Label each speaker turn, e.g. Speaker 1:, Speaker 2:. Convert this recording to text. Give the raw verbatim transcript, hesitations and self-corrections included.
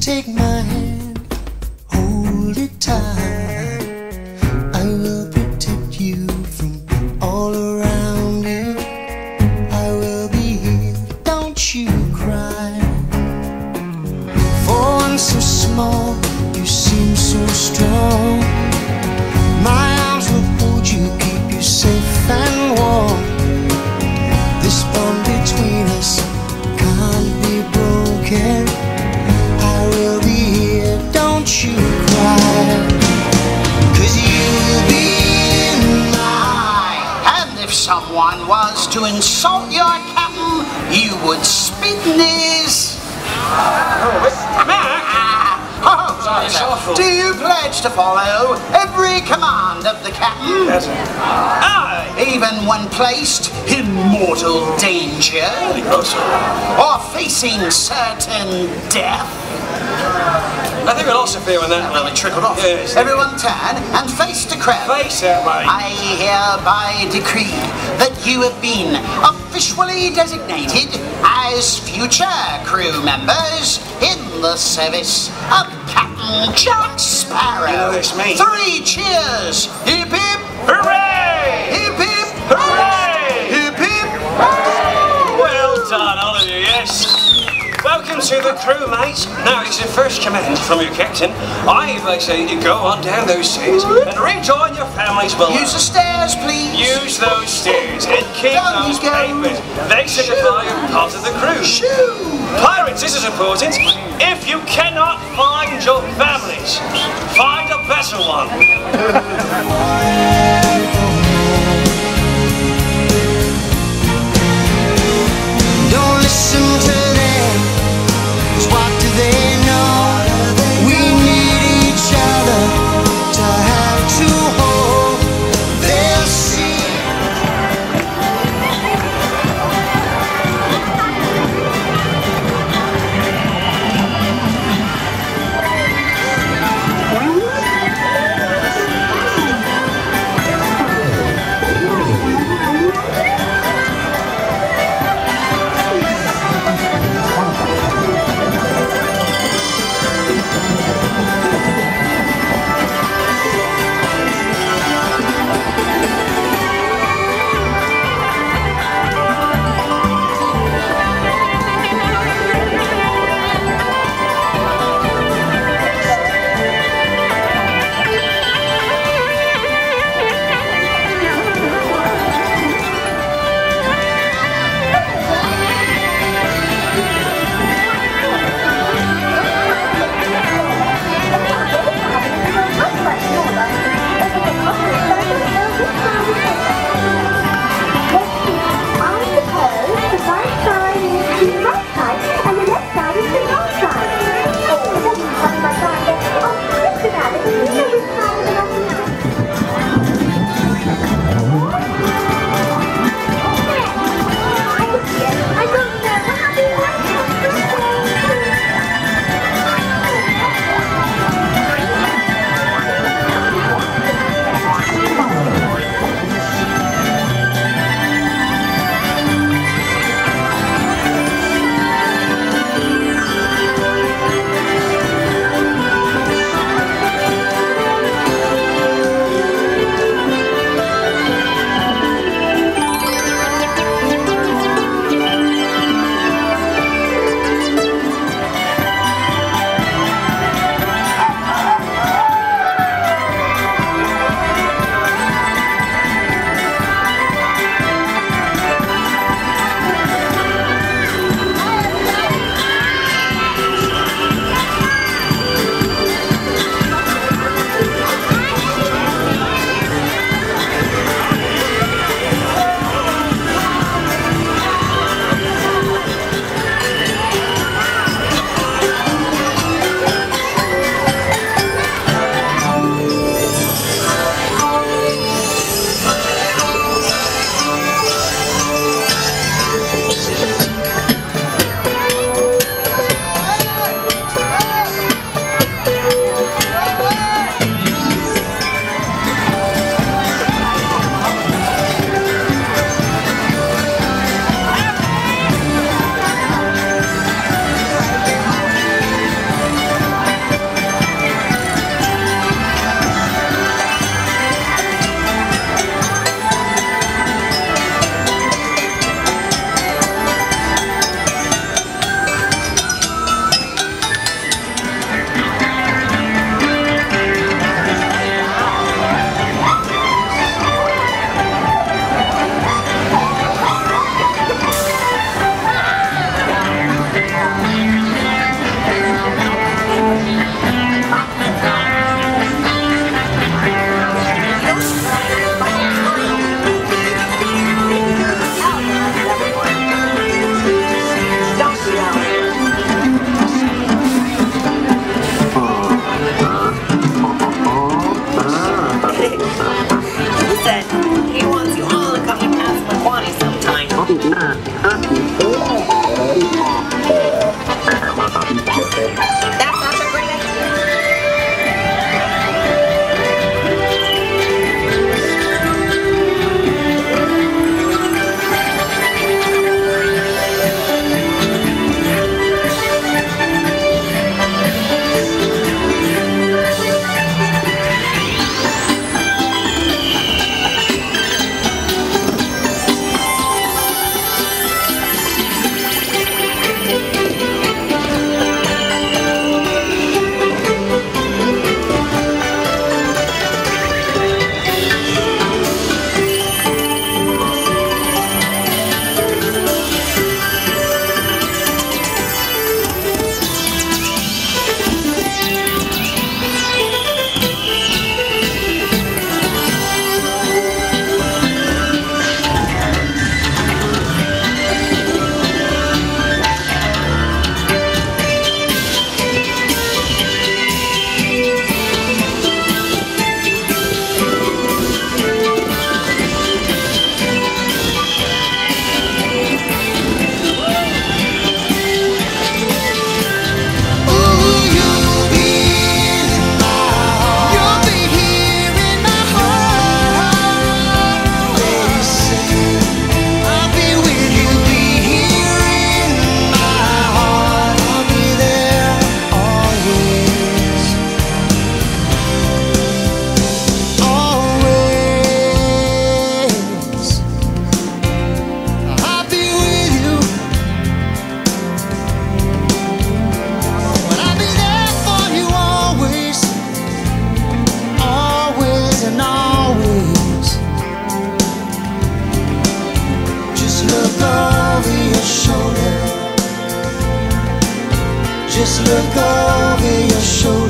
Speaker 1: Take my hand, hold it tight. I will protect you from all around you. I will be here, don't you cry. For one so small, you seem so strong. My arms will hold you, keep you safe and warm. This bond between us can't be broken. I will be here, don't you cry. Cause you'll be in mine.
Speaker 2: And if someone was to insult your captain, you would spit in his... Oh, sorry, sir. Do you pledge to follow every command of the captain?
Speaker 3: Yes, sir.
Speaker 2: Aye, even when placed in mortal danger? Or facing certain death?
Speaker 3: I think we lost a few on that.
Speaker 2: Well, it trickled off.
Speaker 3: Yes.
Speaker 2: Everyone turn and face the crowd.
Speaker 3: Face that way.
Speaker 2: I hereby decree that you have been officially designated as future crew members in the service of Captain Jack Sparrow.
Speaker 3: You know this means?
Speaker 2: Three cheers! Hip hip!
Speaker 3: Hooray!
Speaker 2: Hip hip!
Speaker 3: Hooray!
Speaker 2: Hip hip!
Speaker 3: Well done, all of you, yes. Welcome to the crew, mates. Now it's the first command from your captain. I'd like to say you go on down those stairs and rejoin your families below.
Speaker 2: Use the stairs, please.
Speaker 3: Use those stairs and keep
Speaker 2: Down
Speaker 3: those
Speaker 2: you go.
Speaker 3: papers. They signify you're part of the crew.
Speaker 2: Shoo!
Speaker 3: Pirates, this is important. If you cannot find your families, find a better one.
Speaker 1: Don't listen to them, 'cause what do they know? We need each other to have to hold. They'll see. Just look over your shoulder.